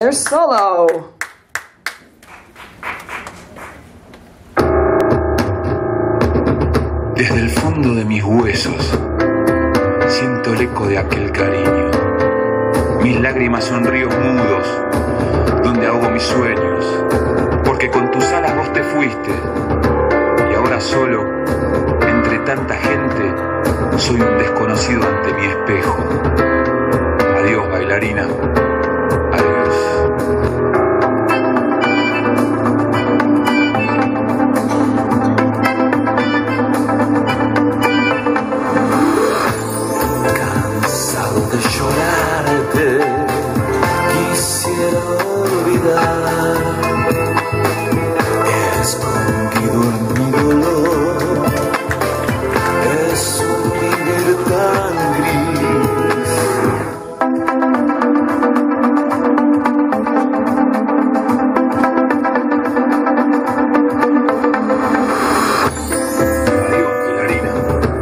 Their solo. Desde el fondo de mis huesos siento el eco de aquel cariño. Mis lágrimas son ríos mudos donde ahogo mis sueños, porque con tus alas vos te fuiste y ahora solo, entre tanta gente, soy un desconocido ante mi espejo. Adiós, bailarina. Adiós. De llorarte, quisiera olvidar, escondido en mi dolor, es un vivir tan gris. Adiós, bailarina.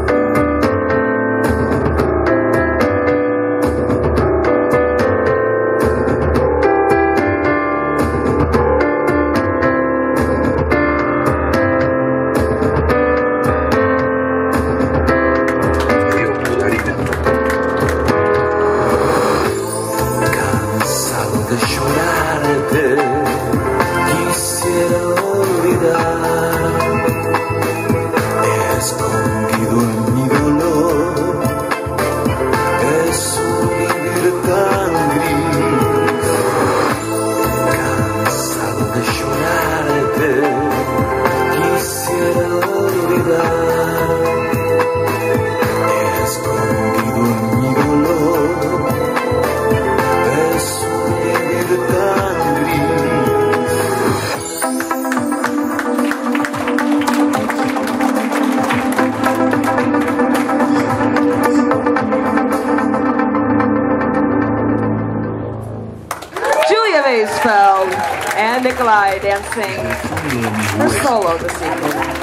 De llorarte, quisiera olvidar, escondido en mi dolor, es un vivir tan gris. Cansado de llorarte, quisiera olvidar, escondido en mi dolor, es un vivir tan gris. Julia Maysfeld and Nikolai dancing their solo this evening.